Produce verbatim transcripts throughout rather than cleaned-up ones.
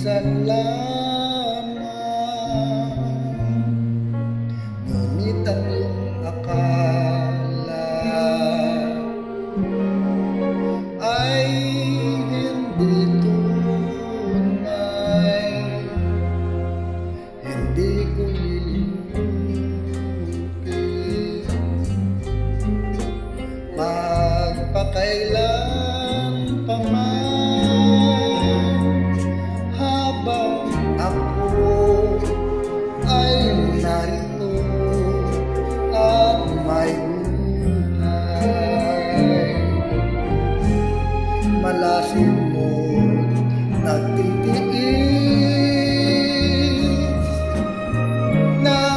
minsan lamang, ngunit ang iyong akala ay hindi tunay. Hindi ko lilimutin magpakailan pa man, habang ako ay narito at may buhay. Malasin mo nagtitiis ng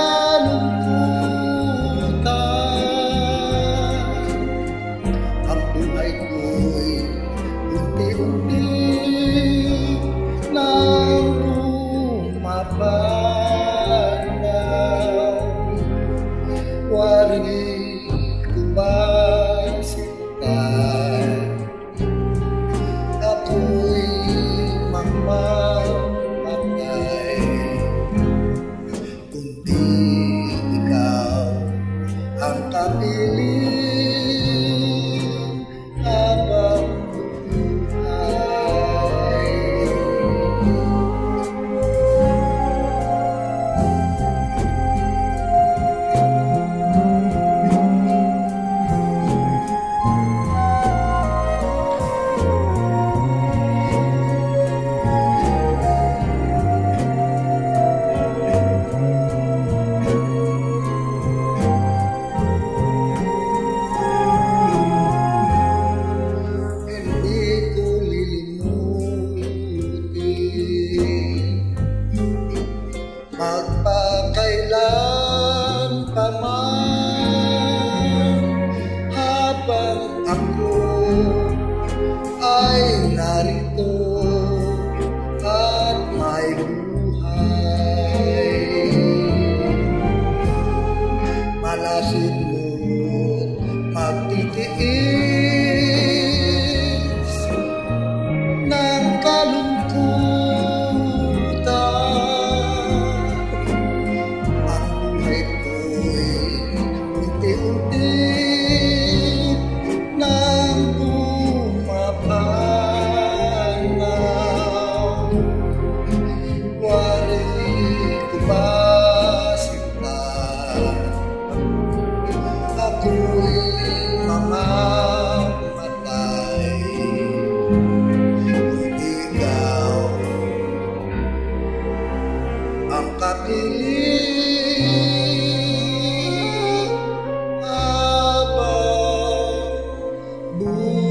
kalungkutan. Ang buhay ko'y unti-unti nang bumabanaw. Wari ko ba sinta? Ako'y mamamatay kung di ikaw ang kapiling habang buhay. Magpakailan pa man, habang ako ay narito at may buhay. Malasin mo't magtitiis ng kalungkutan. Unti-unti nang bumabanaw. Wari ko ba sinta? Ako'y mamamatay kung ikaw ang kapiling habang buhay.